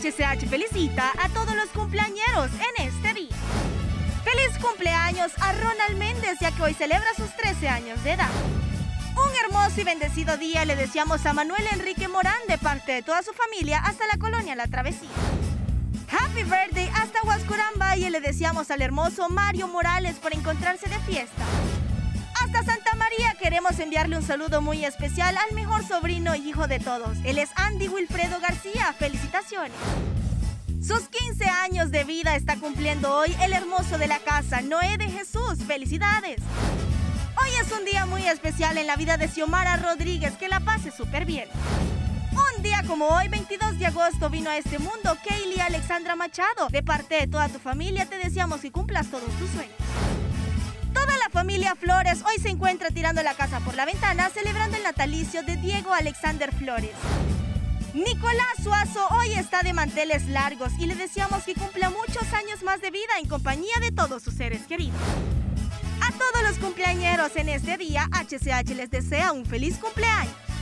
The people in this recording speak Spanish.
HCH felicita a todos los cumpleañeros en este día. ¡Feliz cumpleaños a Ronald Méndez, ya que hoy celebra sus 13 años de edad! Un hermoso y bendecido día le deseamos a Manuel Enrique Morán de parte de toda su familia hasta la colonia La Travesía. Happy birthday hasta Huascurán Valle le deseamos al hermoso Mario Morales por encontrarse de fiesta. Hasta Santa María queremos enviarle un saludo muy especial al mejor sobrino y hijo de todos. Él es Andy Wilfredo García. ¡Felicitaciones! Sus 15 años de vida está cumpliendo hoy el hermoso de la casa, Noé de Jesús. ¡Felicidades! Hoy es un día muy especial en la vida de Xiomara Rodríguez. Que la pase súper bien. Un día como hoy, 22 de agosto, vino a este mundo Kaylee Alexandra Machado. De parte de toda tu familia te deseamos que cumplas todos tus sueños. Toda la familia Flores hoy se encuentra tirando la casa por la ventana celebrando el natalicio de Diego Alexander Flores. Nicolás Suazo hoy está de manteles largos y le deseamos que cumpla muchos años más de vida en compañía de todos sus seres queridos. A todos los cumpleañeros en este día, HCH les desea un feliz cumpleaños.